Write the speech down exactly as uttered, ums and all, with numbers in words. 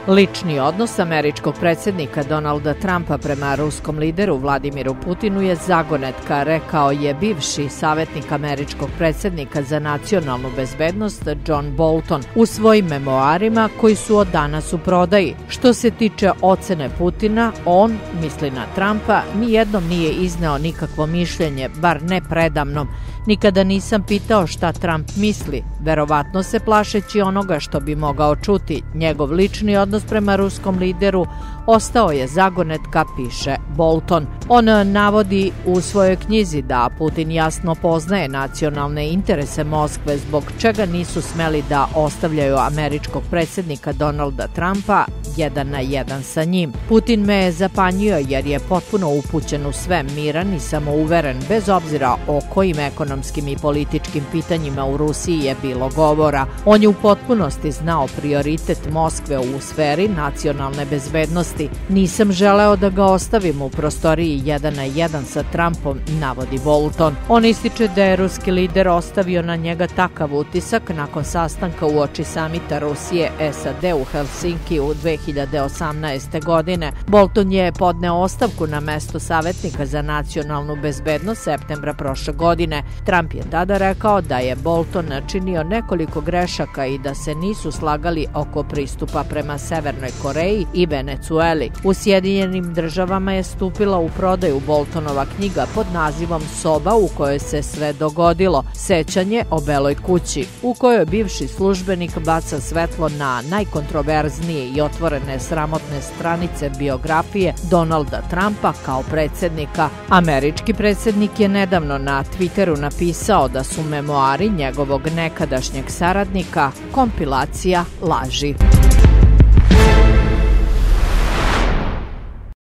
Lični odnos američkog predsjednika Donalda Trumpa prema ruskom lideru Vladimiru Putinu je zagonetka, rekao je bivši savjetnik američkog predsjednika za nacionalnu bezbednost John Bolton u svojim memoarima koji su od danas u prodaji. Što se tiče ocene Putina, on, misli na Trumpa, nijednom nije izneo nikakvo mišljenje, bar ne predamnom. Nikada nisam pitao šta Trump misli, verovatno se plašeći onoga što bi mogao čuti. Njegov lični odnos prema ruskom lideru ostao je zagonetka, piše Bolton. On navodi u svojoj knjizi da Putin jasno poznaje nacionalne interese Moskve, zbog čega nisu smeli da ostavljaju američkog predsjednika Donalda Trumpa jedan na jedan sa njim. Putin me je zapanjio jer je potpuno upućen u sve, miran i samouveren, bez obzira o kojim ekonomskim i političkim pitanjima u Rusiji je bilo govora. On je u potpunosti znao prioritet Moskve u sferi nacionalne bezbednosti. Nisam želeo da ga ostavim u prostoriji jedan na jedan sa Trumpom, navodi Bolton. On ističe da je ruski lider ostavio na njega takav utisak nakon sastanka uoči samita Rusije S A D u Helsinki u dve hiljade osamnaeste. godine. Bolton je podneo ostavku na mesto savjetnika za nacionalnu bezbednost septembra prošle godine. Trump je tada rekao da je Bolton načinio nekoliko grešaka i da se nisu slagali oko pristupa prema Severnoj Koreji i Venecueli. U Sjedinjenim državama je stupila u prodaju Boltonova knjiga pod nazivom Soba u kojoj se sve dogodilo, sećanje o Beloj kući, u kojoj bivši službenik baca svetlo na najkontroverznije i otvorene sramotne stranice biografije Donalda Trumpa kao predsjednika. Američki predsjednik je nedavno na Twitteru napisao da su memoari njegovog nekadašnjeg saradnika kompilacija laži.